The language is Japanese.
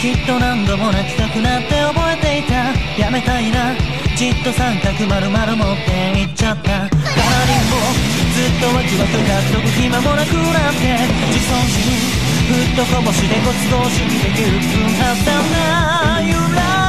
きっと何度も泣きたくなって覚えていた。やめたいな、じっと三角丸々持っていっちゃった。カラーリンボずっとワクワクが飛ぶ暇もなくなって、自尊心ふっとこぼしてご都合主義で9分はったんだ。揺ら